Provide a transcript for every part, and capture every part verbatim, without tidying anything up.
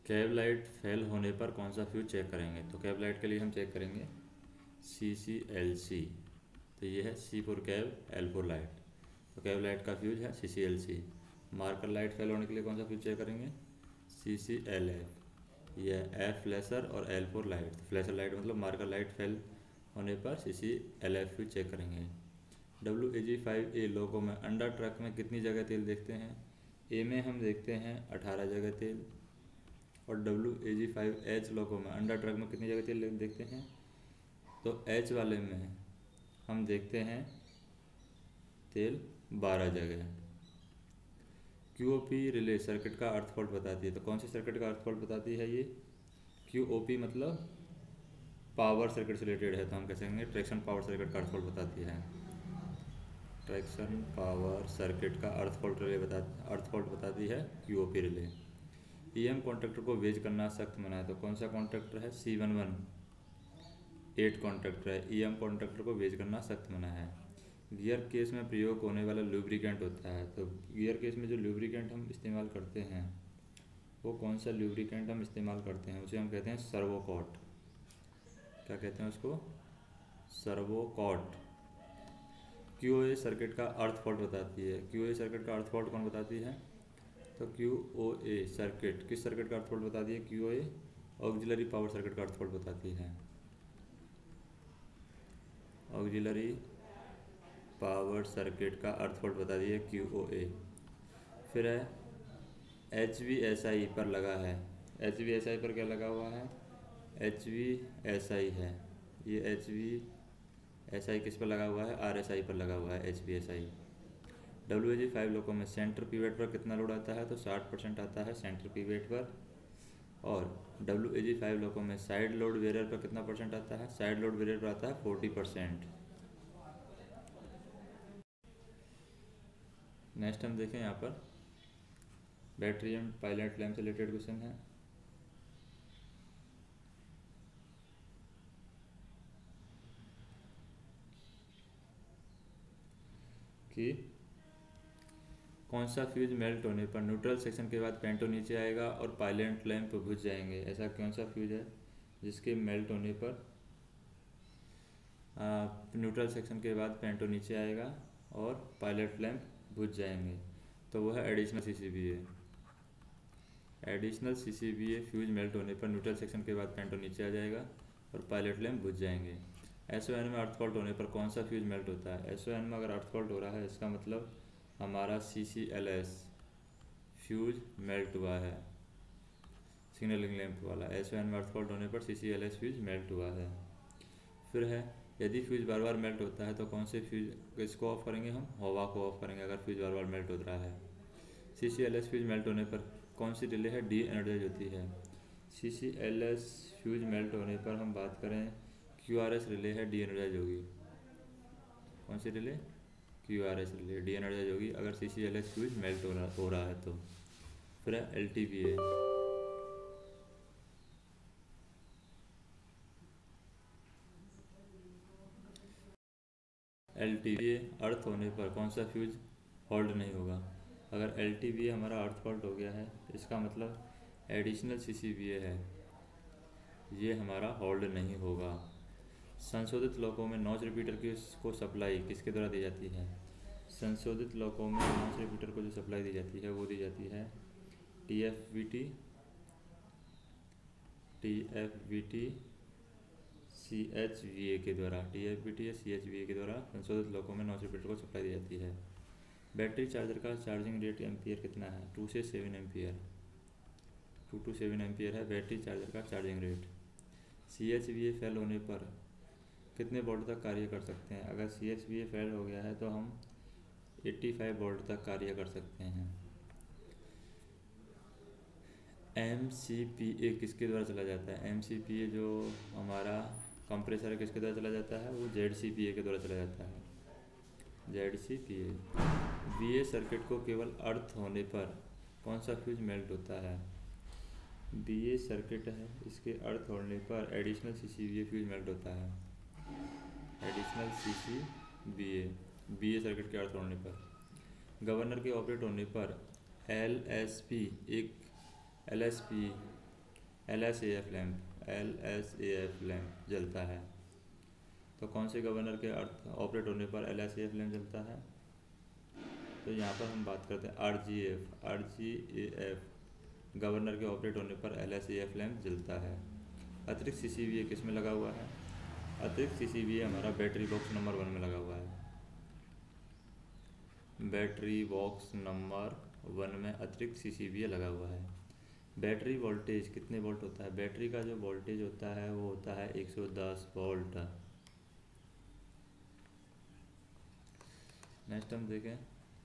Cab light fail होने पर कौन सा फ्यूज चेक करेंगे? तो कैब लाइट के लिए हम चेक करेंगे सी सी एल सी। तो ये है C for cab, L for light. तो कैब लाइट का फ्यूज है C C L C. Marker light fail होने के लिए कौन सा फ्यूज चेक करेंगे? C C L F. ये एफ फ्लैशर और L for light. Flasher light मतलब मार्कर लाइट फेल होने पर C C L F fuse check करेंगे। W A G five A लोगों में अंडर ट्रक में कितनी जगह तेल देखते हैं? ए में हम देखते हैं अठारह जगह तेल, और W A G five H लोगों में अंडर ट्रक में कितनी जगह तेल देखते हैं? तो एच वाले में हम देखते हैं तेल बारह जगह। Q O P relay circuit का अर्थ फॉल्ट बताती है। तो कौन सी सर्किट का अर्थ फॉल्ट बताती है ये? क्यू ओ पी मतलब पावर सर्किट से रिलेटेड है, तो हम कह सकेंगे ट्रैक्शन पावर सर्किट का अर्थ फॉल्ट बताती है। ट्रैक्शन पावर सर्किट का अर्थ फॉल्ट रिले बता अर्थ फॉल्ट बताती है Q O P relay. E M contractor को वेज करना सख्त मना है। तो कौन सा कॉन्ट्रैक्टर है? C one one eight contractor है। ई एम कॉन्ट्रैक्टर को वेज करना सख्त मना है। गियर केस में प्रयोग होने वाला लुब्रिकेंट होता है। तो गियर केस में जो लुब्रिकेंट हम इस्तेमाल करते हैं वो कौन सा लुब्रिकेंट हम इस्तेमाल करते हैं? उसे हम कहते हैं सर्वोकॉट। क्या कहते हैं उसको? सर्वोकॉट। क्यू ओ ए सर्किट का अर्थ फॉल्ट बताती है। क्यू ओ ए सर्किट का अर्थ फॉल्ट कौन बताती है? तो क्यू ओ ए सर्किट किस सर्किट का अर्थ फॉल्ट बताती है? Q O A auxiliary power circuit का अर्थ फॉल्ट बताती है। ऑक्सिलरी पावर सर्किट का अर्थ फॉल्ट बताती है क्यू ओ ए। फिर है एच वी एस आई पर लगा है। एच वी एस आई पर क्या लगा हुआ है? एच वी एस आई है। ये एच वी एस आई किस पर लगा हुआ है? आर एस आई पर लगा हुआ है H V S I. W A G five लोगों में सेंटर पीवेट पर कितना लोड आता है? तो साठ परसेंट आता है सेंटर पीवेट पर। और डब्ल्यू ए जी फाइव लोगों में साइड लोड वेरियर पर कितना परसेंट आता है? साइड लोड वेरियर पर आता है फोर्टी परसेंट। नेक्स्ट हम देखें यहाँ पर बैटरी एंड पायलट लैम्प से रिलेटेड क्वेश्चन है कि कौन सा फ्यूज मेल्ट होने पर न्यूट्रल सेक्शन के बाद पेंटो नीचे आएगा और पायलट लैंप बुझ जाएंगे? ऐसा कौन सा फ्यूज है जिसके मेल्ट होने पर न्यूट्रल सेक्शन के बाद पेंटो नीचे आएगा और पायलट लैंप बुझ जाएंगे? तो वो है additional C C B A. Additional C C B A fuse melt होने पर न्यूट्रल सेक्शन के बाद पेंटो नीचे आ जाएगा और पायलट लैंप बुझ जाएंगे। एस ओ एन में अर्थ फॉल्ट होने पर कौन सा फ्यूज मेल्ट होता है? एस ओ एन में अगर अर्थ फॉल्ट हो रहा है इसका मतलब हमारा C C L S fuse melt हुआ है, सिग्नलिंग लैंप वाला। एस ओ एन में अर्थ फॉल्ट होने पर C C L S fuse melt हुआ है। फिर है यदि फ्यूज बार बार मेल्ट होता है तो कौन से फ्यूज किसको ऑफ करेंगे? हम हवा को ऑफ करेंगे अगर फ्यूज बार बार मेल्ट हो रहा है। C C L S fuse melt होने पर कौन सी रिले है डी एनर्जाइज होती है? C C L S fuse melt होने पर हम बात करें क्यू आर एस रिले है डी एनर्जाइज होगी। कौन सी रिले? Q R S relay de energise होगी अगर C C L S fuse melt हो रहा हो रहा है तो। फिर है L T V A. L T V A earth होने पर कौन सा फ्यूज होल्ड नहीं होगा? अगर एल टी वी ए हमारा अर्थ फॉल्ट हो गया है इसका मतलब एडिशनल सी सी बी ए है, ये हमारा होल्ड नहीं होगा। संशोधित लॉकों में नॉच रिपीटर की को सप्लाई किसके द्वारा दी जाती है? संशोधित लॉकों में नॉच रिपीटर को जो सप्लाई दी जाती है वो दी जाती है T F V T T F V T C H V A के द्वारा। टी एफ वी टी या सी एच वी ए के द्वारा संशोधित लॉकों में नॉच रिपीटर को सप्लाई दी जाती है। बैटरी चार्जर का चार्जिंग रेट एम्पियर कितना है? टू से seven ampere. Two two seven ampere है बैटरी चार्जर का charging rate. C H V A fail होने पर कितने वोल्ट तक कार्य कर सकते हैं? अगर C H V A fail हो गया है तो हम पचासी वोल्ट तक कार्य कर सकते हैं। एम सी पी ए किसके द्वारा चला जाता है? एम सी पी ए जो हमारा कंप्रेसर है किसके द्वारा चला जाता है? वो जेड सी पी ए के द्वारा चला जाता है, Z C P A. V A circuit को केवल अर्थ होने पर कौन सा फ्यूज मेल्ट होता है? बी ए सर्किट है इसके अर्थ होने पर additional C C B A fuse melt होता है। Additional C C B A B A circuit के अर्थ होने पर। गवर्नर के ऑपरेट होने पर एल एस पी एक L S P L S A F lamp L S A F lamp जलता है। तो कौन से गवर्नर के अर्थ ऑपरेट होने पर L S A F lamp जलता है? तो यहाँ पर हम बात करते हैं R G F R G A F governor के ऑपरेट होने पर L S A F lamp जलता है। अतिरिक्त सी सी बी ए किस में लगा हुआ है? अतिरिक्त सी सी बी ए हमारा बैटरी बॉक्स नंबर वन में लगा हुआ है। बैटरी बॉक्स नंबर वन में अतिरिक्त सी सी बी ए लगा हुआ है। बैटरी वोल्टेज कितने वोल्ट होता है? बैटरी का जो वोल्टेज होता है वो होता है एक सौ दस वोल्ट। नेक्स्ट हम देखें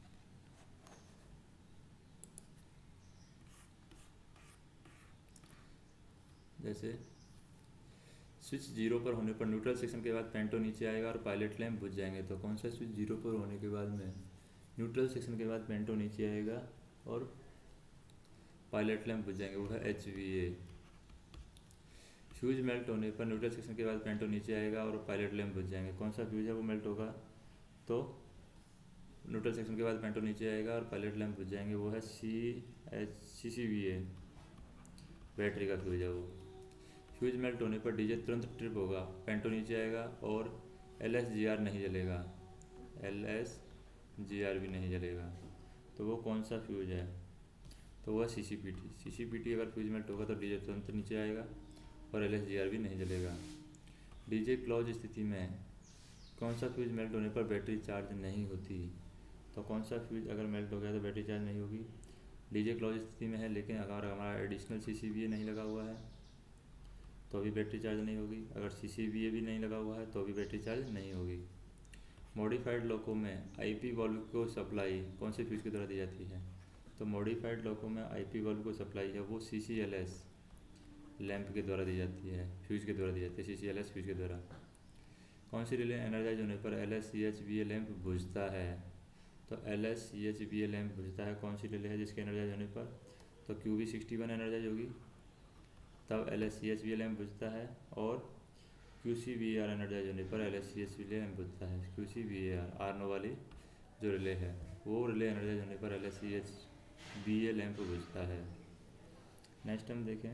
जैसे स्विच जीरो पर होने पर न्यूट्रल सेक्शन के बाद पेंटो नीचे आएगा और पायलट लैंप बुझ जाएंगे। तो कौन सा स्विच जीरो पर होने के बाद में न्यूट्रल सेक्शन के बाद पेंटो नीचे आएगा और पायलट लैंप बुझ जाएंगे? वो है H V A. Fuse melt होने पर न्यूट्रल सेक्शन के बाद पेंटो नीचे आएगा और पायलट लैंप बुझ जाएंगे। कौन सा फ्यूज है वो मेल्ट होगा? तो न्यूट्रल सेक्शन के बाद पेंटो नीचे आएगा और पायलट लैंप बुझ जाएंगे। वो है C H C C V A, battery का फ्यूज है वो। फ्यूज मेल्ट होने पर डीजे तुरंत ट्रिप होगा, पेंटो नीचे आएगा और एल एस जी आर नहीं जलेगा, एल एस जी आर भी नहीं जलेगा। तो वो कौन सा फ्यूज है? तो वह C C P T. C C P T अगर फ्यूज मेल्ट होगा तो डीजे तुरंत नीचे आएगा और एल एस जी आर भी नहीं जलेगा। डीजे क्लोज स्थिति में कौन सा फ्यूज मेल्ट होने पर बैटरी चार्ज नहीं होती? तो कौन सा फ्यूज अगर मेल्ट हो गया तो बैटरी चार्ज नहीं होगी? डीजे क्लोज स्थिति में है लेकिन अगर हमारा एडिशनल सी सी बी ए नहीं लगा हुआ है तो भी बैटरी चार्ज नहीं होगी। अगर सी सी बी ए भी नहीं लगा हुआ है तो भी बैटरी चार्ज नहीं होगी। मॉडिफाइड लॉको में आई पी वॉल्व को सप्लाई कौन से फ्यूज के द्वारा दी जाती है? तो मॉडिफाइड लॉको में आई पी वॉल्व को सप्लाई है वो C C L S lamp के द्वारा दी जाती है, फ्यूज के द्वारा दी जाती है, C C L S fuse के द्वारा। कौन सी रिले एनर्जाइज होने पर L S C H B A lamp बुझता है? तो L S C H B A lamp बुझता है। कौन सी रिले है जिसके एनर्जाइज होने पर? तो Q B sixty one energise होगी तब L S C H B A lamp बुझता है। और Q C B A R energise होने पर L S C H B A lamp बुझता है। Q C B A R R no वाली जो रिले है वो रिले एनर्जाइज होने पर L S C H B A lamp बुझता है। नेक्स्ट हम देखें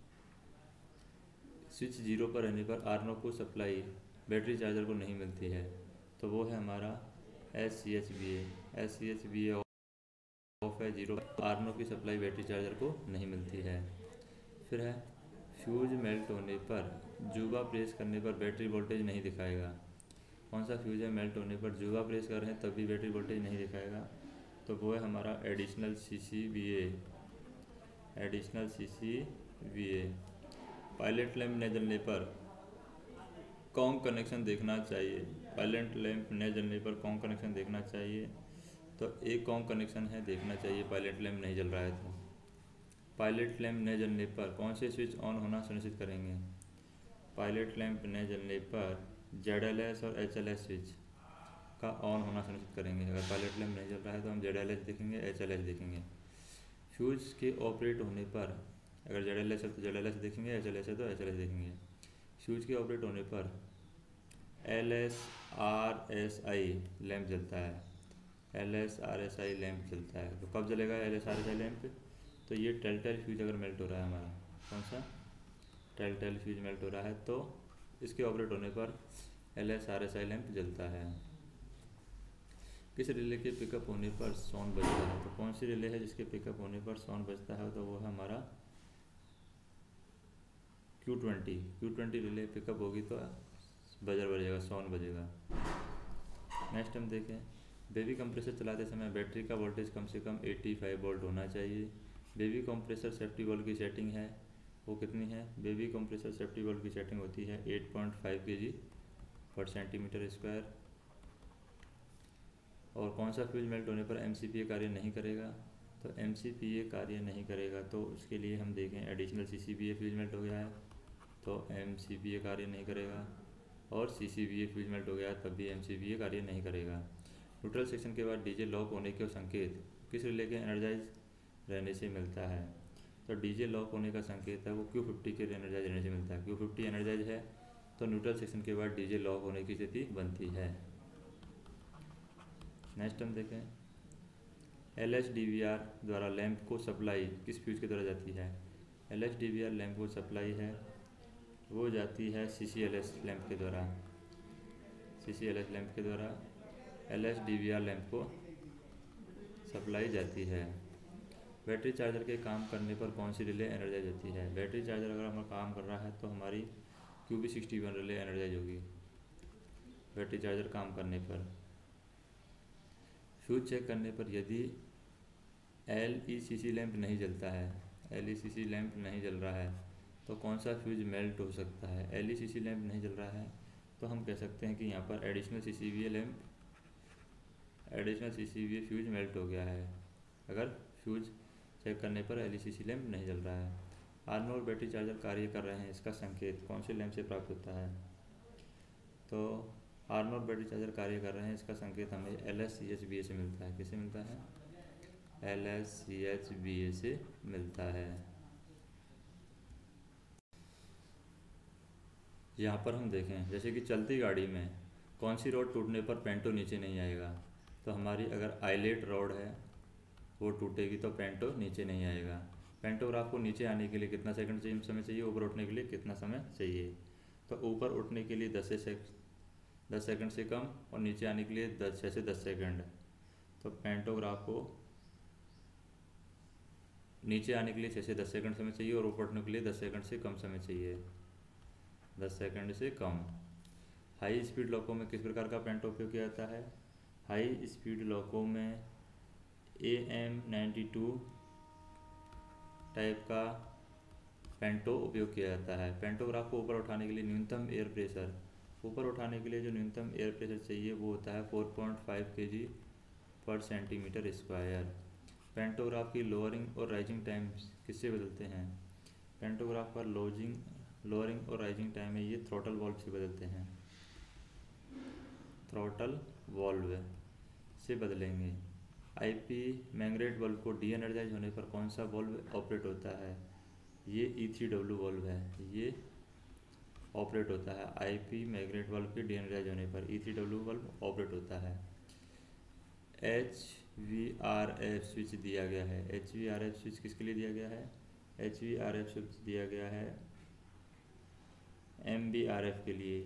स्विच जीरो पर रहने पर आर्नो को सप्लाई बैटरी चार्जर को नहीं मिलती है। तो वो है हमारा S C H B A. S C H B A off है जीरो, आर्नो की सप्लाई बैटरी चार्जर को नहीं मिलती है। फिर है फ्यूज मेल्ट होने पर जुबा प्रेस करने पर बैटरी वोल्टेज नहीं दिखाएगा। कौन सा फ्यूज है मेल्ट होने पर जुबा प्रेस कर रहे हैं तब भी बैटरी वोल्टेज नहीं दिखाएगा? तो वो है हमारा additional C C B A, additional C C B A. Pilot lamp न जलने पर कौन कनेक्शन देखना चाहिए? पायलट लैंप न जलने पर कौन कनेक्शन देखना चाहिए? तो एक कौन कनेक्शन है देखना चाहिए पायलट लैंप नहीं जल रहा है तो। पायलट लैंप न जलने पर कौन से स्विच ऑन होना सुनिश्चित करेंगे? पायलट लैंप न जलने पर जेड एल एस और एच एल एस स्विच का ऑन होना सुनिश्चित करेंगे। अगर पायलट लैंप नहीं जल रहा है तो हम जेड एल एस देखेंगे, एच एल एस देखेंगे। फ्यूज के ऑपरेट होने पर अगर जेड एल एस है तो जेड एल एस देखेंगे, एच एल एस है तो एच एल एस देखेंगे। फ्यूज के ऑपरेट होने पर L S R S I lamp जलता है, L S R S I lamp जलता है। तो कब जलेगा L S R S I lamp? तो ये टेलटेल फ्यूज अगर मेल्ट हो रहा है हमारा, कौन सा टेलटेल फ्यूज मेल्ट हो रहा है तो इसके ऑपरेट होने पर L S R S I lamp जलता है। किस रिले के पिकअप होने पर साउंड बजता है? तो कौन सी रिले है जिसके पिकअप होने पर साउंड बजता है? तो वो है हमारा Q twenty. Q twenty relay pickup होगी तो बजर बजेगा, साउंड बजेगा। नेक्स्ट हम देखें बेबी कंप्रेसर चलाते समय बैटरी का वोल्टेज कम से कम पचासी वोल्ट होना चाहिए। बेबी कंप्रेसर सेफ्टी वॉल्व की सेटिंग है वो कितनी है? बेबी कंप्रेसर सेफ्टी वॉल्व की सेटिंग होती है आठ पॉइंट पाँच केजी पर सेंटीमीटर स्क्वायर। और कौन सा फ्यूज मेल्ट होने पर एम सी पी ए कार्य नहीं करेगा? तो एम सी पी ए कार्य नहीं करेगा तो उसके लिए हम देखें additional C C B A fuse melt हो गया है तो एम सी पी ए कार्य नहीं करेगा, और C C B A fuse melt हो गया है तब भी एम सी पी ए कार्य नहीं करेगा। न्यूट्रल सेक्शन के बाद डीजे लॉक होने के संकेत किस रिले के एनर्जाइज रहने से मिलता है? तो डीजे लॉक होने का संकेत है वो क्यू फिफ्टी के एनर्जाइज रहने से मिलता है। क्यू फिफ्टी एनर्जाइज है तो न्यूट्रल सेक्शन के बाद डीजे लॉक होने की स्थिति बनती है। नेक्स्ट हम देखें L S D V R द्वारा लैंप को सप्लाई किस फ्यूज के द्वारा जाती है? L S D V R lamp को सप्लाई है वो जाती है C C L S lamp के द्वारा, C C L S lamp के द्वारा L S D V R lamp को सप्लाई जाती है। बैटरी चार्जर के काम करने पर कौन सी रिले एनर्जाइज होती है? बैटरी चार्जर अगर हमारा काम कर रहा है तो हमारी Q B sixty one relay energise होगी बैटरी चार्जर काम करने पर। फ्यूज चेक करने पर यदि एल ई सी सी लैम्प नहीं जलता है, एल ई सी सी लैम्प नहीं जल रहा है तो कौन सा फ्यूज मेल्ट हो सकता है? एल ई सी सी लैम्प नहीं जल रहा है तो हम कह सकते हैं कि यहाँ पर additional C C V A lamp, additional C C V A fuse melt हो गया है अगर फ्यूज चेक करने पर एल ई सी सी लैम्प नहीं जल रहा है। आर्म और बैटरी चार्जर कार्य कर रहे हैं, इसका संकेत कौन से लैम्प से प्राप्त होता है? तो आर्म और बैटरी चार्जर कार्य कर रहे हैं, इसका संकेत हमें L S C H B A से मिलता है। किससे मिलता है? L S C H B A से मिलता है। यहाँ पर हम देखें जैसे कि चलती गाड़ी में कौन सी रॉड टूटने पर पेंटो नीचे नहीं आएगा? तो हमारी अगर आइलेट रॉड है वो टूटेगी तो पेंटो नीचे नहीं आएगा। पेंटोग्राफ को नीचे आने के लिए कितना सेकंड चाहिए समय चाहिए, ऊपर उठने के लिए कितना समय चाहिए? तो ऊपर उठने के लिए दस से दस सेकंड से कम और नीचे आने के लिए दस छः से दस सेकंड। तो पेंटोग्राफ को नीचे आने के लिए छः से दस सेकंड समय चाहिए और ऊपर उठने के लिए दस सेकंड से कम समय चाहिए, दस सेकंड से कम। हाई स्पीड लॉकों में किस प्रकार का पेंटो उपयोग किया जाता है? हाई स्पीड लॉकों में A M ninety two type का पेंटो उपयोग किया जाता है। पेंटोग्राफ को ऊपर उठाने के लिए न्यूनतम एयर प्रेशर, ऊपर उठाने के लिए जो न्यूनतम एयर प्रेशर चाहिए वो होता है four point five K G per centimetre square. Pantograph की लोअरिंग और राइजिंग टाइम किससे बदलते हैं? पेंटोग्राफ का लोजिंग लोअरिंग और राइजिंग टाइम है ये थ्रोटल वॉल्व से बदलते हैं, थ्रोटल वॉल्व से बदलेंगे। आईपी मैग्नेट बल्ब को डी एनर्जाइज होने पर कौन सा वॉल्व ऑपरेट होता है? ये ई थ्री डब्ल्यू वॉल्व है, ये ऑपरेट होता है। आईपी मैग्नेट बल्ब के डी एनर्जाइज होने पर E three W valve operate होता है। H V R F switch दिया गया है, H V R F switch किसके लिए दिया गया है? H V R F switch दिया गया है एम बी आर एफ के लिए,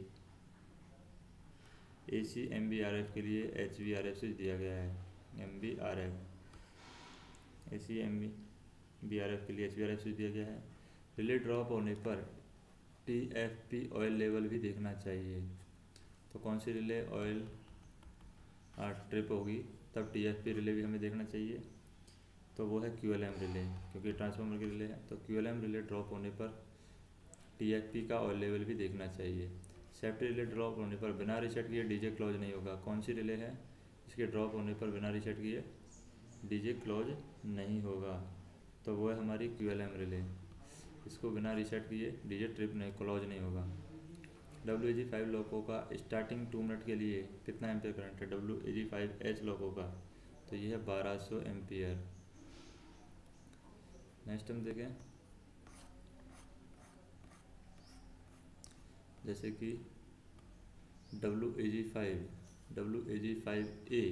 A C M B R F के लिए H V R F switch दिया गया है। M B R F A C M B R F के लिए H V R F switch दिया गया है। रिले ड्रॉप होने पर T F P oil level भी देखना चाहिए। तो कौन सी रिले ऑयल ट्रिप होगी तब टी एफ पी रिले भी हमें देखना चाहिए, तो वो है क्यू एल एम रिले, क्योंकि ट्रांसफार्मर की रिले है। तो Q L M relay drop होने पर टी एफ पी का ऑयल लेवल भी देखना चाहिए। सेफ्टी रिले ड्रॉप होने पर बिना रीसेट किए डीजे क्लोज नहीं होगा। कौन सी रिले है इसके ड्रॉप होने पर बिना रीसेट किए डीजे क्लोज नहीं होगा? तो वो है हमारी क्यू एल एम रिले, इसको बिना रीसेट किए डीजे ट्रिप नहीं क्लोज नहीं होगा। डब्ल्यू ए जी फाइव लॉकों का स्टार्टिंग टू मिनट के लिए कितना एम्पियर करंट है? W A G five H लॉकों का तो ये है बारह सौ एम्पियर। नेक्स्ट हम देखें जैसे कि W A G five W A G five A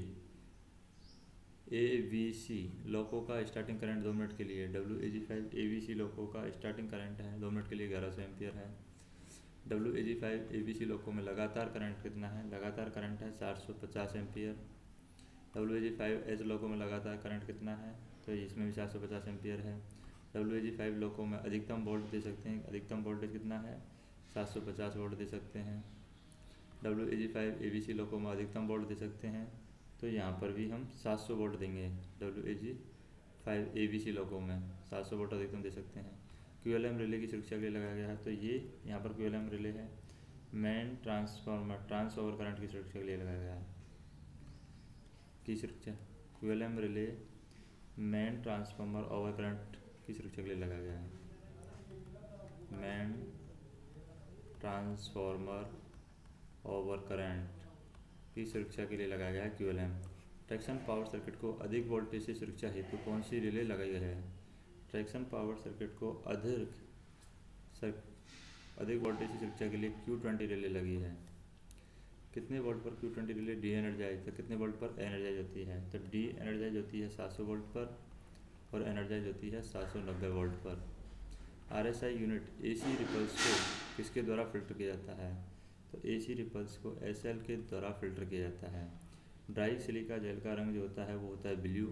A V C लॉकों का स्टार्टिंग करंट दो मिनट के लिए, W A G five A V C लॉकों का स्टार्टिंग करंट है दो मिनट के लिए ग्यारह सौ एम्पियर है। W A G five A B C लॉकों में लगातार करंट कितना है? लगातार करंट है चार सौ पचास ampere. W A G five H लॉकों में लगातार करंट कितना है? तो इसमें भी चार सौ पचास एम्पियर है। डब्ल्यू ए जी फाइव लॉकों में अधिकतम वोल्ट दे सकते हैं, अधिकतम वोल्टेज कितना है? सात सौ पचास वोल्ट दे सकते हैं। W A G five A B C लॉकों में अधिकतम वोल्ट दे सकते हैं, तो यहाँ पर भी हम सात सौ वोल्ट देंगे। W A G five A B C लॉकों में सात सौ वोल्ट अधिकतम दे सकते हैं। क्यू एल एम रिले की सुरक्षा के लिए लगाया गया है, तो ये यहाँ पर क्यू एल एम रिले है main transformer trans over current की सुरक्षा के लिए लगाया गया है। की सुरक्षा Q L M relay main transformer over current की सुरक्षा के लिए लगाया गया है। मेन ट्रांसफार्मर ओवर करंट की सुरक्षा के लिए लगाया गया है Q L M. Traction power circuit को अधिक वोल्टेज से सुरक्षा हेतु कौन सी रिले लगाई गई है? ट्रैक्शन पावर सर्किट को अधिक सर अधिक वोल्टेज की सुरक्षा के लिए क्यू ट्वेंटी रिले लगी है। कितने वोल्ट पर Q twenty relay de energise, तो कितने वोल्ट पर एनर्जाइज होती है? तो डी एनर्जाइज होती है सात सौ वोल्ट पर और एनर्जाइज होती है सात सौ नब्बे वोल्ट पर। R S I unit A C ripples को किसके द्वारा फिल्टर किया जाता है? तो ए सी रिपल्स को एस एल के द्वारा फिल्टर किया जाता है। ड्राई सिलिका जेल का रंग जो होता है वो होता है ब्लू।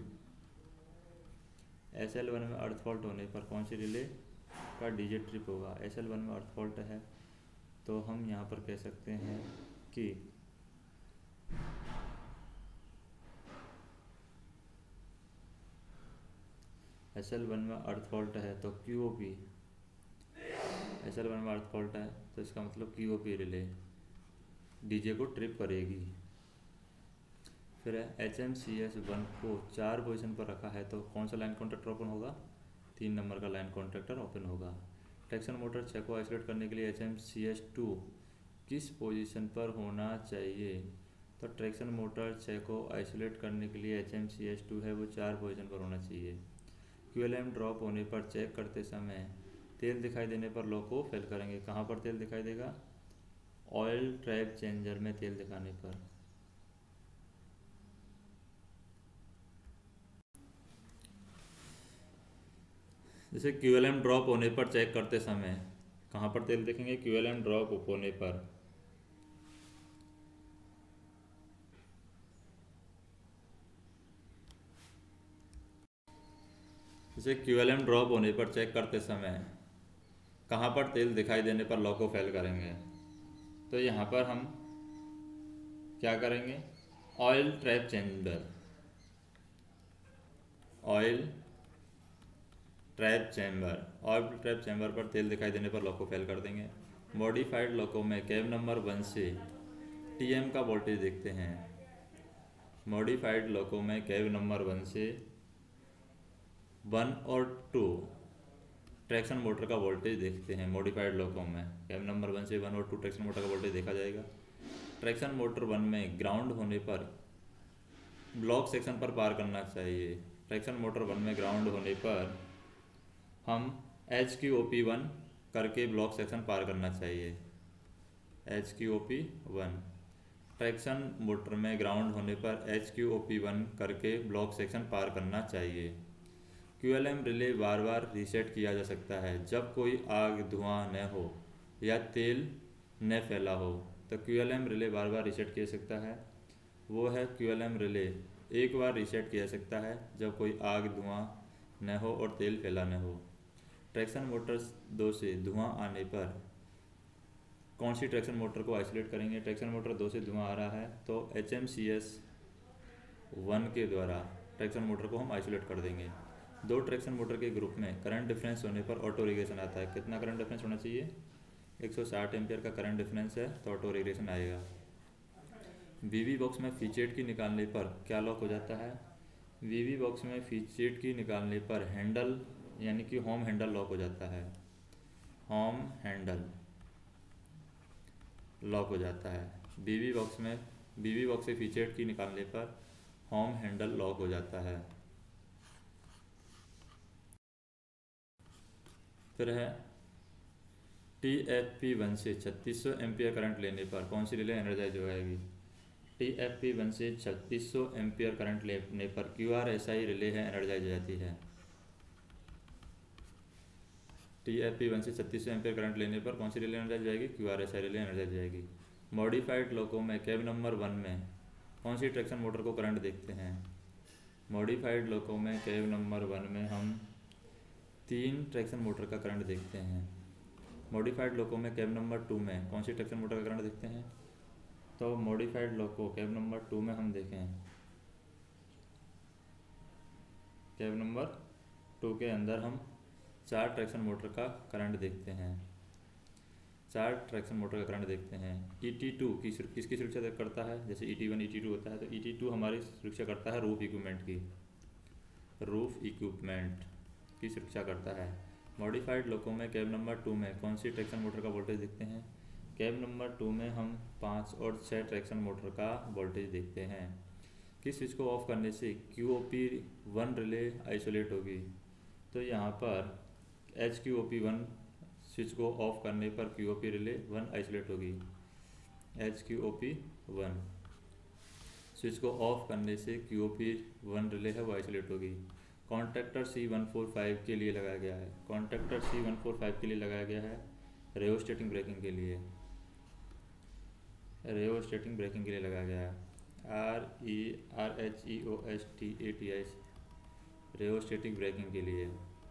एस एल वन में अर्थ फॉल्ट होने पर कौन सी रिले का डीजे ट्रिप होगा? एस एल वन में अर्थ फॉल्ट है तो हम यहाँ पर कह सकते हैं कि एस एल वन में अर्थ फॉल्ट है तो Q O P, S L one में अर्थ फॉल्ट है तो इसका मतलब Q O P relay DJ को ट्रिप करेगी। फिर है H M C S one को चार पोजीशन पर रखा है तो कौन सा लाइन कॉन्ट्रैक्टर ओपन होगा? तीन नंबर का लाइन कॉन्ट्रैक्टर ओपन होगा। ट्रैक्शन मोटर चेक को आइसोलेट करने के लिए H M C S two किस पोजीशन पर होना चाहिए? तो ट्रैक्शन मोटर चेक को आइसोलेट करने के लिए H M C S two है वो चार पोजीशन पर होना चाहिए। क्यू एल एम ड्रॉप होने पर चेक करते समय तेल दिखाई देने पर लॉक को फेल करेंगे। कहाँ पर तेल दिखाई देगा? ऑयल ट्रैप चेंजर में तेल दिखाने पर। जैसे क्यू एल एम ड्रॉप होने पर चेक करते समय कहाँ पर तेल देखेंगे? क्यू एल एम ड्रॉप होने पर जैसे क्यू एल एम ड्रॉप होने पर चेक करते समय कहाँ पर तेल दिखाई देने पर लॉक को फेल करेंगे? तो यहाँ पर हम क्या करेंगे? Oil trap chamber, oil trap chamber, oil trap chamber पर तेल दिखाई देने पर लॉक को फेल कर देंगे। मॉडिफाइड लॉकों में कैब नंबर वन से टी एम का वोल्टेज देखते हैं। मॉडिफाइड लॉकों में कैब नंबर वन से वन और टू ट्रैक्शन मोटर का वोल्टेज देखते हैं। मॉडिफाइड लॉकों में कैब नंबर वन से वन और टू ट्रैक्शन मोटर का वोल्टेज देखा जाएगा। ट्रैक्शन मोटर वन में ग्राउंड होने पर ब्लॉक सेक्शन पर पार करना चाहिए। ट्रैक्शन मोटर वन में ग्राउंड होने पर हम H Q O P one करके ब्लॉक सेक्शन पार करना चाहिए। H Q O P one traction motor में ग्राउंड होने पर H Q O P one करके ब्लॉक सेक्शन पार करना चाहिए। क्यू एल एम रिले बार बार रीसेट किया जा सकता है जब कोई आग धुआं न हो या तेल न फैला हो। तो क्यू एल एम रिले बार बार रीसेट किया जा सकता है वो है क्यू एल एम रिले एक बार रीसेट किया जा सकता है जब कोई आग धुआं न हो और तेल फैला न हो। ट्रैक्शन मोटर दो से धुआं आने पर कौन सी ट्रैक्शन मोटर को आइसोलेट करेंगे? ट्रैक्शन मोटर दो से धुआं आ रहा है तो H M C S one के द्वारा ट्रैक्शन मोटर को हम आइसोलेट कर देंगे। दो ट्रैक्शन मोटर के ग्रुप में करंट डिफरेंस होने पर ऑटो रेगुलेशन आता है। कितना करंट डिफरेंस होना चाहिए? एक सौ साठ एम्पियर का करंट डिफरेंस है तो ऑटो रेगुलेशन आएगा। वीवी बॉक्स में फीचेट की निकालने पर क्या लॉक हो जाता है? वीवी बॉक्स में फीचेट की निकालने पर हैंडल यानी कि होम हैंडल लॉक हो जाता है। होम हैंडल लॉक हो जाता है। बीवी बॉक्स में बीवी बॉक्स से फीचेट की निकालने पर होम हैंडल लॉक हो जाता है। फिर है टी एफ पी वन से छत्तीस सौ एम्पियर करंट लेने पर कौन सी रिले एनर्जाइज हो जाएगी? टी एफ पी वन से छत्तीस सौ एम्पियर करंट लेने पर Q R S I relay है एनर्जाइज हो जाती है। टी एफ पी वन से छत्तीस सौ एम्पियर करंट लेने पर कौन सी रिले एनर्जाइज हो जाएगी? Q R S I relay energise हो जाएगी। मॉडिफाइड लॉकों में कैब नंबर वन में कौन सी ट्रैक्शन मोटर को करंट देखते हैं? मॉडिफाइड लॉकों में कैब नंबर वन में हम तीन ट्रैक्शन मोटर का करंट देखते हैं। मॉडिफाइड लॉकों में कैब नंबर टू में कौन सी ट्रैक्शन मोटर का करंट देखते हैं? तो modified loco cab number two में हम देखें कैब नंबर टू के अंदर हम चार ट्रैक्शन मोटर का करंट देखते हैं। चार ट्रैक्शन मोटर का करंट देखते हैं। ई टी टू की किसकी सुरक्षा करता है? जैसे E T one E T two होता है तो ई टी टू हमारी सुरक्षा करता है रूफ इक्विपमेंट की रूफ इक्विपमेंट की सुरक्षा करता है। मॉडिफाइड लॉकों में कैब नंबर टू में कौन सी ट्रैक्शन मोटर का वोल्टेज देखते हैं? कैब नंबर टू में हम पाँच और छः ट्रैक्शन मोटर का वोल्टेज देखते हैं। किस स्विच को ऑफ करने से Q O P one relay isolate होगी? तो यहाँ पर H Q O P one switch को ऑफ करने पर Q O P relay one isolate होगी। H Q O P one switch को ऑफ करने से Q O P one relay है वो आइसोलेट होगी। Contactor C one four five के लिए लगाया गया है, contactor C one four five के लिए लगाया गया है रेओस्टेटिंग ब्रेकिंग के लिए, रेओस्टेटिंग ब्रेकिंग के लिए लगाया गया है, R E R H E O S T A T I, rheostatic braking के लिए।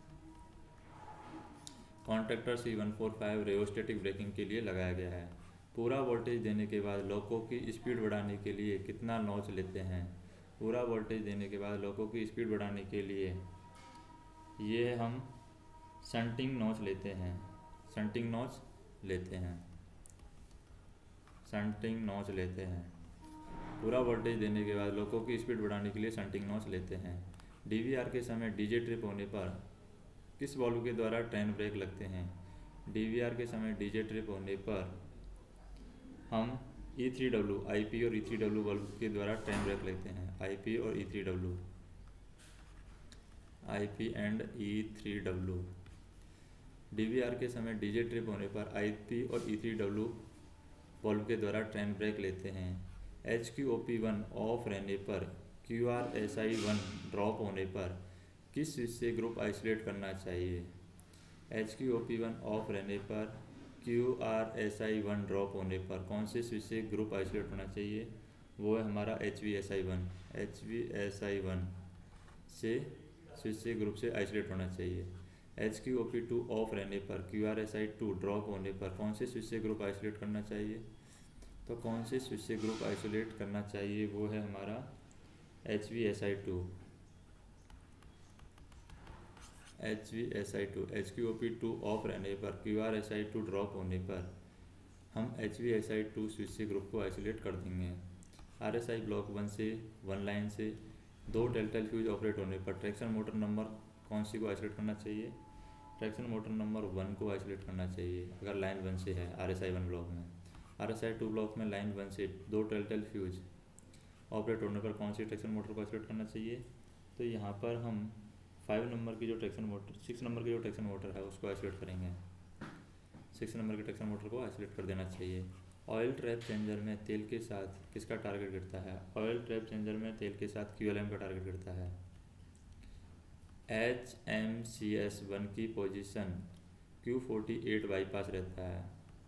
Contactor C one four five rheostatic braking के लिए लगाया गया है। पूरा वोल्टेज देने के बाद लोको की स्पीड बढ़ाने के लिए कितना नॉच लेते हैं? पूरा वोल्टेज देने के बाद लोको की स्पीड बढ़ाने के लिए ये हम शंटिंग नॉच लेते हैं, शंटिंग नॉच लेते हैं, शंटिंग नॉच लेते हैं। पूरा वोल्टेज देने के बाद लोको की स्पीड बढ़ाने के लिए शंटिंग नॉच लेते हैं। डीवीआर के समय डीजे ट्रिप होने पर किस वाल्व के द्वारा ट्रेन ब्रेक लगते हैं? डीवीआर के समय डीजे ट्रिप होने पर हम ई थ्री डब्ल्यू, आईपी और ई थ्री डब्ल्यू वाल्व के द्वारा ट्रेन ब्रेक लेते हैं। आईपी और E three W, IP and E three W. DVR के समय डीजे ट्रिप होने पर आईपी और ई थ्री डब्ल्यू वाल्व के द्वारा ट्रेन ब्रेक लेते हैं। H Q O P one off रहने पर Q R S I one drop होने पर किस स्विच से ग्रुप आइसोलेट करना चाहिए? H Q O P one off रहने पर Q R S I one drop होने पर कौन से स्विच से ग्रुप आइसोलेट होना चाहिए? वो है हमारा H V S I one, H V S I one से स्विच से ग्रुप से आइसोलेट होना चाहिए। H Q O P two off रहने पर Q R S I two drop होने पर कौन से स्विच से ग्रुप आइसोलेट करना चाहिए? तो कौन से स्विच से ग्रुप आइसोलेट करना चाहिए वो है हमारा H V S I two, H V S I two. H Q O P two off रहने पर Q R S I two drop होने पर हम H V S I two switch से ग्रुप को आइसोलेट कर देंगे। R S I block one से वन लाइन से दो टेलटेल फ्यूज ऑपरेट होने पर ट्रैक्शन मोटर नंबर कौन सी को आइसोलेट करना चाहिए? ट्रैक्शन मोटर नंबर वन को आइसोलेट करना चाहिए अगर लाइन वन से है R S I one block में। R S I two block में लाइन वन से दो टेलटेल फ्यूज ऑपरेट होने पर कौन सी ट्रैक्शन मोटर को आइसोलेट करना चाहिए? तो यहाँ पर हम फाइव नंबर की जो ट्रैक्शन मोटर, सिक्स नंबर की जो ट्रैक्शन मोटर है उसको आइसोलेट करेंगे। सिक्स नंबर की ट्रैक्शन मोटर को आइसोलेट कर देना चाहिए। ऑयल ट्रैप चेंजर में तेल के साथ किसका टारगेट गिरता है? ऑयल ट्रैप चेंजर में तेल के साथ क्यू एल एम का टारगेट गिरता है। H M C S one की position Q forty eight bypass रहता है।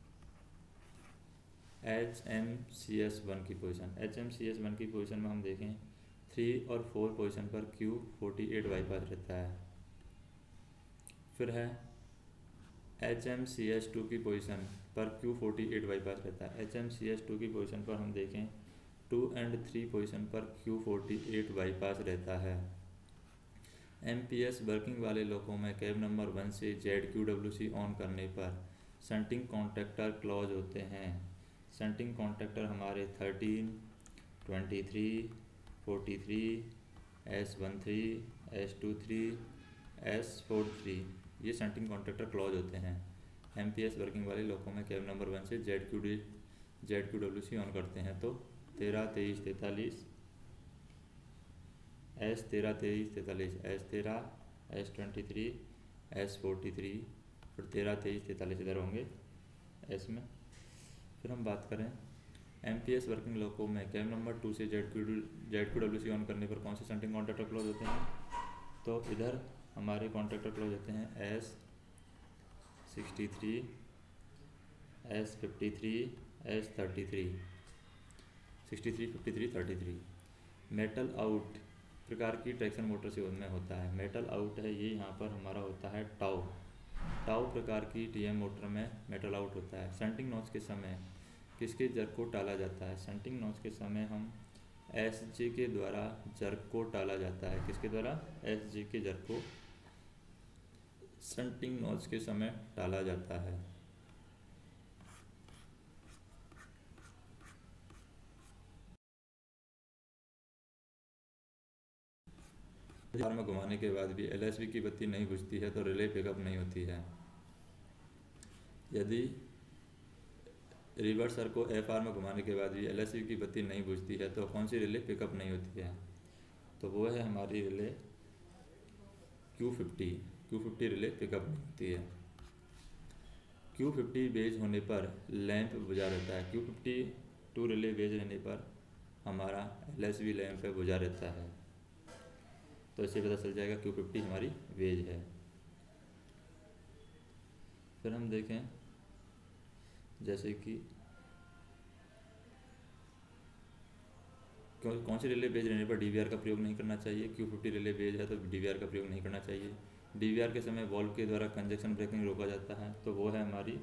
H M C S one की position, H M C S one की पोजीशन में हम देखें थ्री और फोर पोजीशन पर क्यू फोर्टी एट बाईपास रहता है। फिर है H M C S two की पोजीशन पर क्यू फोर्टी एट बाईपास रहता है। H M C S two की पोजीशन पर हम देखें टू एंड थ्री पोजीशन पर क्यू फोर्टी एट बाईपास रहता है। एम पी एस वर्किंग वाले लोगों में कैब नंबर वन से Z Q W C on करने पर शंटिंग कॉन्ट्रैक्टर क्लॉज होते हैं। शंटिंग कॉन्ट्रैक्टर हमारे thirteen, twenty three, forty three, S one three, S two three, S four three ये शंटिंग कॉन्ट्रैक्टर क्लॉज होते हैं। एम पी एस वर्किंग वाले लोगों में कैब नंबर वन से Z Q D Z Q W C on करते हैं। तो तेरह, तेईस, तैंतालीस, एस तेरह, तेईस, तैंतालीस, एस तेरह, S twenty three, S forty three और तेरह, तेईस, तैंतालीस इधर होंगे एस में। फिर हम बात करें एम पी एस वर्किंग लोगों में कैब नंबर टू से Z Q Z Q W C on करने पर कौन से शंटिंग कॉन्ट्रैक्टर क्लोज होते हैं? तो इधर हमारे कॉन्ट्रैक्टर क्लोज होते हैं S sixty three, S fifty three, S thirty three, sixty three, fifty three, thirty three. Metal out प्रकार की ट्रैक्शन मोटर से उनमें होता है। मेटल आउट है ये यहाँ पर हमारा होता है टाउ, टाउ प्रकार की टी एम मोटर में मेटल आउट होता है। शंटिंग नॉच के समय किसके जर्क को टाला जाता है? शंटिंग नॉच के समय हम एस जे के द्वारा जर्क को टाला जाता है। किसके द्वारा? एस जे के जर्क को शंटिंग नॉच के समय टाला जाता है। बार में घुमाने के बाद भी एल एस बी की बत्ती नहीं बुझती है तो रिले पिकअप नहीं होती है। यदि रिवर्सर को एफ आर में घुमाने के बाद भी एल एस बी की बत्ती नहीं बुझती है तो कौन सी रिले पिकअप नहीं होती है? तो वो है हमारी relay Q fifty. Q fifty relay pickup नहीं होती है। क्यू फिफ्टी बेज होने पर लैंप बुझा रहता है। क्यू फिफ्टी टू रिले बेज रहने पर हमारा एल एस बी लैंप बुझा रहता है। तो इससे पता चल जाएगा क्यू फिफ्टी हमारी वेज है। फिर हम देखें जैसे कि कौन सी रिले बेज रहने पर डीवीआर का प्रयोग नहीं करना चाहिए। क्यू फिफ्टी रिले बेज है तो डीवीआर का प्रयोग नहीं करना चाहिए। डीवीआर के समय वॉल्व के द्वारा कंजक्शन ब्रेकिंग रोका जाता है, तो वो है हमारी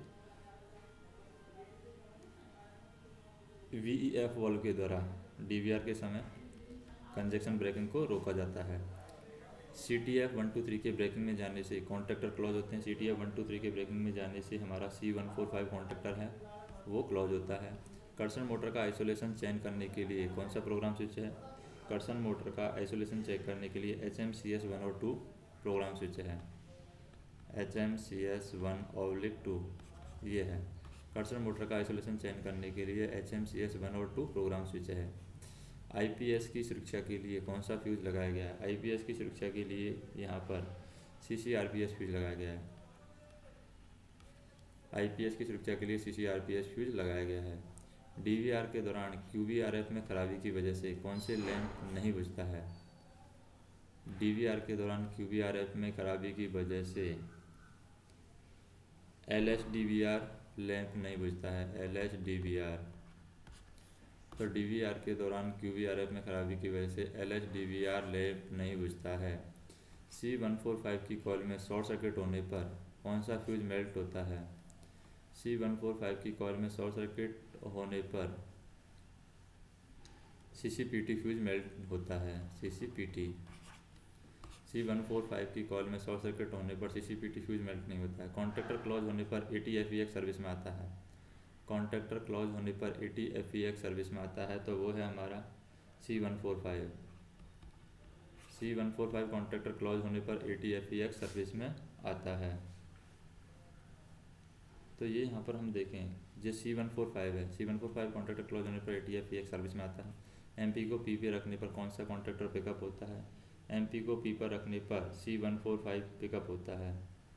वीईएफ वॉल्व के द्वारा डीवीआर के समय कंजक्शन ब्रेकिंग को रोका जाता है। C T F one two three के ब्रेकिंग में जाने से कॉन्ट्रैक्टर क्लॉज होते हैं। C T F one two three के ब्रेकिंग में जाने से हमारा C one four five contactor है वो क्लॉज होता है। कर्सन मोटर का आइसोलेशन चेक करने के लिए कौन सा प्रोग्राम स्विच है। कर्सन मोटर का आइसोलेशन चेक करने के लिए H M C S one और टू प्रोग्राम स्विच है। H M C S one oblique two ये है। कर्सन मोटर का आइसोलेशन चेक करने के लिए H M C S one और टू प्रोग्राम स्विच है। आई पी एस की सुरक्षा के लिए कौन सा फ्यूज लगाया गया है। आई पी एस की सुरक्षा के लिए यहाँ पर C C R P S fuse लगाया गया है। आई पी एस की सुरक्षा के लिए C C R P S fuse लगाया गया है। डी वी आर के दौरान क्यू वी आर एफ में खराबी की वजह से कौन से लैंप नहीं बुझता है। डी वी आर के दौरान क्यू वी आर एफ में खराबी की वजह से L H D V R lamp नहीं बुझता है। L H D V R तो डी वी आर के दौरान क्यू वी आर एफ में खराबी की वजह से L H D V R lamp नहीं बुझता है। सी वन फोर फाइव की कॉइल में शॉर्ट सर्किट होने पर कौन सा फ्यूज मेल्ट होता है। सी वन फोर फाइव की कॉइल में शॉर्ट सर्किट होने पर C C P T fuse melt होता है। C C P T C one four five की कॉइल में शॉर्ट सर्किट होने पर C C P T fuse melt नहीं होता है। कॉन्ट्रैक्टर क्लॉज होने पर A T F E X service में आता है। कॉन्ट्रैक्टर क्लॉज होने पर A T F E X service में आता है, तो वो है हमारा C one four five. C one four five contactor close होने पर A T F E X service में आता है। तो ये यहाँ पर हम देखें जो सी वन फोर फाइव है, C one four five contactor close होने पर A T F E X service में आता है। एम पी को पी पे रखने पर कौन सा कॉन्ट्रैक्टर पिकअप होता है। एम पी को पी पर रखने पर C one four five pickup होता है।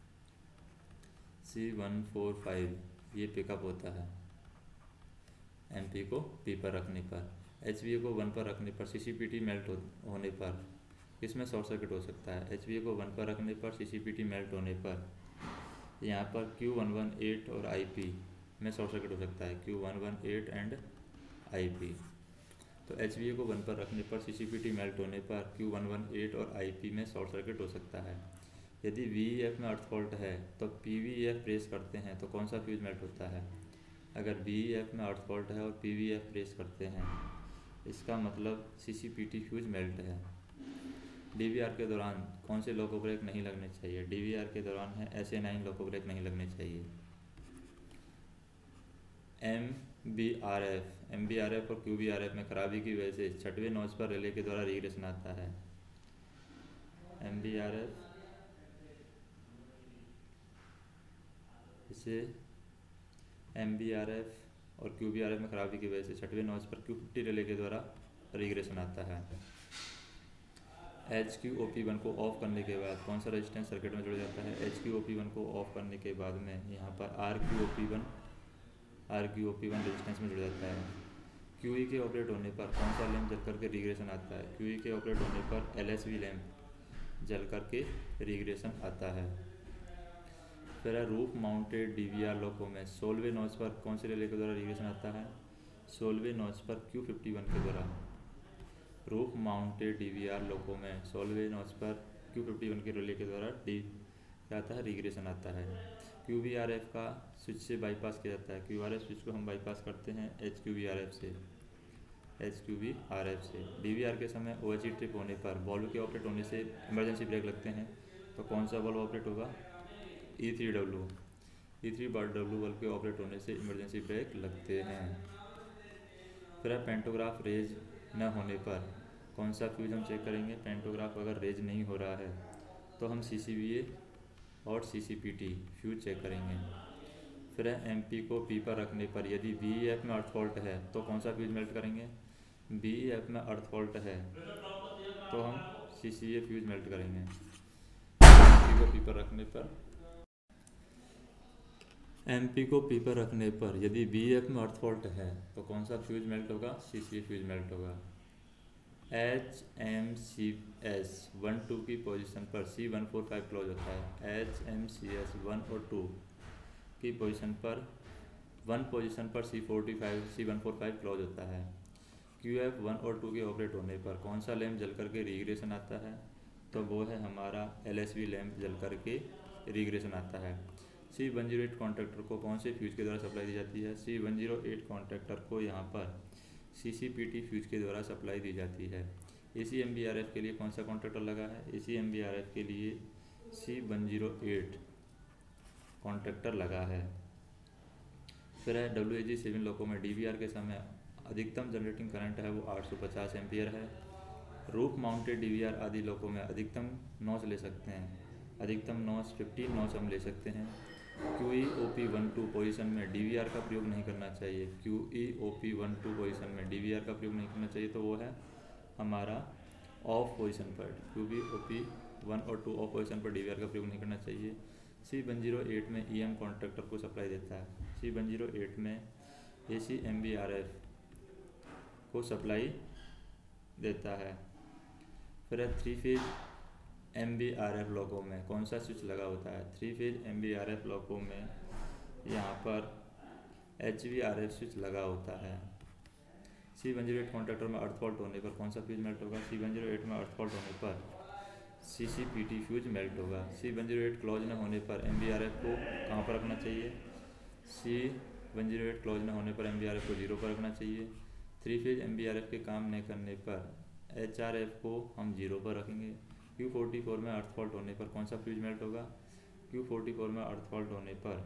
सी वन फोर फाइव ये पिकअप होता है एम पी को पी पर रखने पर। एच वी ए को वन पर रखने पर C C P T melt हो, होने पर किसमें शॉर्ट सर्किट हो सकता है। एच वी ए को वन पर रखने पर C C P T melt होने पर यहाँ पर क्यू वन वन एट और आई पी में शॉर्ट सर्किट हो सकता है। Q one one eight and I P. तो एच वी ए को वन पर रखने पर C C P T melt होने पर क्यू वन वन एट और आई पी में शॉर्ट सर्किट हो सकता है। यदि वी ई एफ में अर्थ फॉल्ट है तो पी वी एफ प्रेस करते हैं तो कौन सा फ्यूज मेल्ट होता है। अगर वी ई एफ में अर्थ फॉल्ट है और पी वी एफ प्रेस करते हैं इसका मतलब C C P T fuse melt है। डी वी आर के दौरान कौन से लोको ब्रेक नहीं लगने चाहिए। डी वी आर के दौरान है S A nine loco brake नहीं लगने चाहिए। M B R F M B R F और क्यू बी आर एफ में खराबी की वजह से छठवें नॉच पर रिले के द्वारा रिग्रेशन आता है। एम बी आर एफ इसे एम बी आर एफ और क्यू बी आर एफ में खराबी की वजह से छठवें नॉच पर क्यू फिफ्टी रिले के द्वारा रिग्रेशन आता है। H Q O P one को ऑफ करने के बाद कौन सा रेजिस्टेंस सर्किट में जुड़ जाता है। H Q O P one को ऑफ करने के बाद में यहाँ पर R Q O P one R Q O P one resistance में जुड़ जाता है। क्यू ई के ऑपरेट होने पर कौन सा लैंप जल करके रिग्रेशन आता है। क्यू ई के ऑपरेट होने पर एल एस वी लैंप जल करके रिग्रेशन आता है। फिर roof mounted D V R loco में सोलवे नॉच पर कौन से रिले के द्वारा रिग्रेशन आता है। सोलवे नॉच पर क्यू फिफ्टी वन के द्वारा। Roof mounted D V R loco में सोलवे नॉच पर क्यू फिफ्टी वन के रिले के द्वारा डी क्या आता है रिग्रेशन आता है। क्यू वी आर एफ का स्विच से बाईपास किया जाता है। क्यू आर एफ स्विच को हम बाईपास करते हैं H Q V R F से H Q V R F से। डी वी आर के समय ओ एच ई ट्रिप होने पर बॉल्व के ऑपरेट होने से इमरजेंसी ब्रेक लगते हैं, तो कौन सा बल्ब ऑपरेट होगा। E three W E three बार डब्ल्यू बल्ब के ऑपरेट होने से इमरजेंसी ब्रेक लगते हैं। फिर पेंटोग्राफ रेज न होने पर कौन सा फ्यूज हम चेक करेंगे। पेंटोग्राफ अगर रेज नहीं हो रहा है तो हम सी सी वी ए और C C P T fuse check करेंगे। फिर एम पी को पी पर रखने पर यदि वी ई एफ में अर्थ फॉल्ट है तो कौन सा फ्यूज मेल्ट करेंगे। वी ई एफ में अर्थ फॉल्ट है तो हम C C A fuse melt करेंगे। एम पी को पी पर रखने पर एम पी को पी पर रखने पर यदि वी ई एफ में अर्थ फॉल्ट है तो कौन सा फ्यूज मेल्ट होगा। C C A fuse melt होगा। H M C S one two की पोजीशन पर C one four five close होता है। H M C S one और टू की पोजीशन पर वन पोजीशन पर C forty five C one four five close होता है। क्यू एफ वन और टू के ऑपरेट होने पर कौन सा लैम्प जल करके रिग्रेशन आता है? तो वो है हमारा एल एस बी लैम्प जल करके रिग्रेशन आता है। C one zero eight contractor को कौन से फ्यूज के द्वारा सप्लाई दी जाती है? C one zero eight contractor को यहाँ पर C C P T fuse के द्वारा सप्लाई दी जाती है। A C M B R F के लिए कौन सा कॉन्ट्रैक्टर लगा है? A C M B R F के लिए C one zero eight contractor लगा है। फिर है डब्ल्यू ए जी सेवन लोको में डी वी आर के समय अधिकतम जनरेटिंग करंट है वो आठ सौ पचास एम्पियर है। Roof mounted D V R आदि लोको में अधिकतम नॉच ले सकते हैं। अधिकतम नॉच फिफ्टीन नॉच हम ले सकते हैं। Q E O P one two position में डी वी आर का प्रयोग नहीं करना चाहिए। Q E O P one two position में डी वी आर का प्रयोग नहीं करना चाहिए, तो वो है हमारा ऑफ पोजिशन पर। Q B O P one और टू ऑफ पोजिशन पर डी वी आर का प्रयोग नहीं करना चाहिए। सी वन जीरो एट में ई एम कॉन्ट्रैक्टर को सप्लाई देता है। सी वन जीरो एट में A C M B R F को सप्लाई देता है। फिर है three phase M B R F loco में कौन सा स्विच लगा होता है? Three phase M B R F loco में यहाँ पर H V R F switch लगा होता है। C one zero eight contractor में अर्थ फॉल्ट होने पर कौन सा फ्यूज मेल्ट होगा? सी वन जीरो एट में अर्थ फॉल्ट होने पर C C P T fuse melt होगा। C one zero eight close न होने पर एम बी आर एफ को कहाँ पर रखना चाहिए? C one zero eight close न होने पर एम बी आर एफ को जीरो पर रखना चाहिए। Three phase M B R F के काम नहीं करने पर एच आर एफ को हम जीरो पर रखेंगे। क्यू फोर्टी फोर में अर्थ फॉल्ट होने पर कौन सा फ्यूज मेल्ट होगा? क्यू फोर्टी फोर में अर्थ फॉल्ट होने पर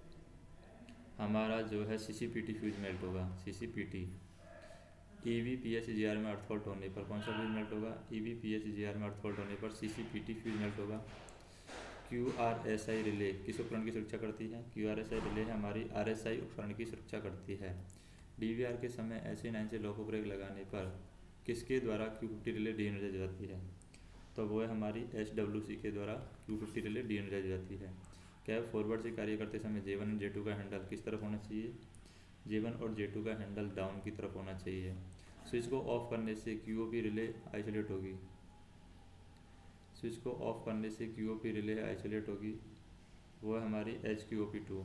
हमारा जो है C C P T fuse melt होगा। C C P T E V P S G R में अर्थ फॉल्ट होने पर कौन सा फ्यूज मेल्ट होगा? E V P S G R में अर्थ फॉल्ट होने पर C C P T fuse melt होगा। Q R S I relay किस उपकरण की सुरक्षा करती है? Q R S I relay हमारी आर एस आई उपकरण की सुरक्षा करती है। डी वी आर के समय एस नाइन से लोको ब्रेक लगाने पर किसके द्वारा Q fifty relay de energise हो जाती है? तो वो है हमारी एच डब्ल्यू सी के द्वारा Q fifty relay de energise हो जाती है। कैब फॉरवर्ड से कार्य करते समय जे वन और जे टू का हैंडल किस तरफ होना चाहिए? जे वन और जे टू का हैंडल डाउन की तरफ होना चाहिए। स्विच को ऑफ करने से Q O P relay isolate होगी। स्विच को ऑफ करने से Q O P relay isolate होगी, वो है हमारी H Q O P two.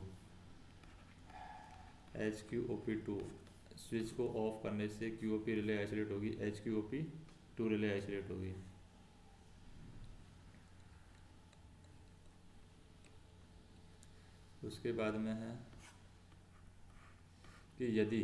H Q O P two switch को ऑफ करने से Q O P relay isolate होगी, H Q O P two relay isolate होगी। उसके बाद में है कि यदि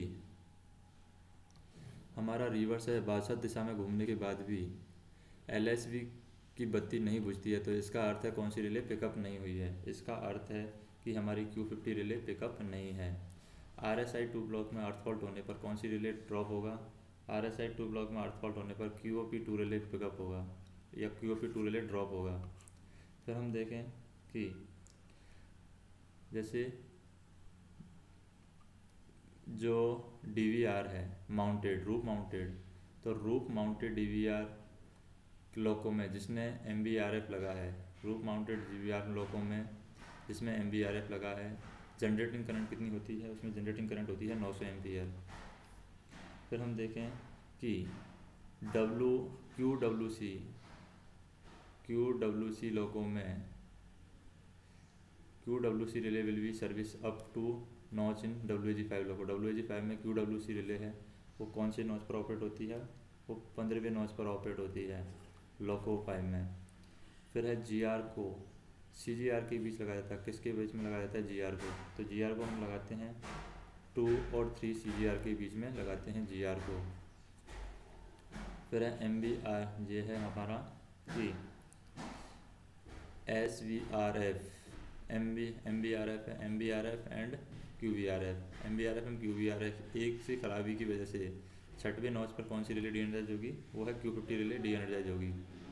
हमारा रिवर्स है बासठ दिशा में घूमने के बाद भी एल एस बी की बत्ती नहीं बुझती है, तो इसका अर्थ है कौन सी रिले पिकअप नहीं हुई है? इसका अर्थ है कि हमारी क्यू फिफ्टी रिले पिकअप नहीं है। R S I two block में अर्थ फॉल्ट होने पर कौन सी रिले ड्रॉप होगा? R S I two block में अर्थ फॉल्ट होने पर Q O P two relay pickup होगा या Q O P two relay drop होगा। फिर हम देखें कि जैसे जो डी वी आर है माउंटेड रूफ माउंटेड, तो roof mounted D V R loco में जिसमें एम बी आर एफ लगा है, roof mounted D V R loco में जिसमें एम बी आर एफ लगा है, जनरेटिंग करंट कितनी होती है? उसमें जनरेटिंग करंट होती है नौ सौ एम्पियर। फिर हम देखें कि W Q W C Q W C loco में Q W C relay will be service up to notch in W A G five loco. W A G five में Q W C relay है वो कौन से notch पर operate होती है? वो पंद्रहवें नॉच पर ऑपरेट होती है लोको फाइव में। फिर है जी आर को सी जी आर के बीच लगाया जाता है। किसके बीच में लगाया जाता है? जी आर को। तो जी आर को हम लगाते हैं टू और थ्री सी जी आर के बीच में लगाते हैं जी आर को। फिर है एम बी आर ये है हमारा कि S V R F M B M B R F है M B R F and Q V R F. M B R F and Q V R F एक से खराबी की वजह से छठवें नॉच पर कौन सी रिले डी एनर्जाइज होगी? वो है Q fifty relay de energise होगी।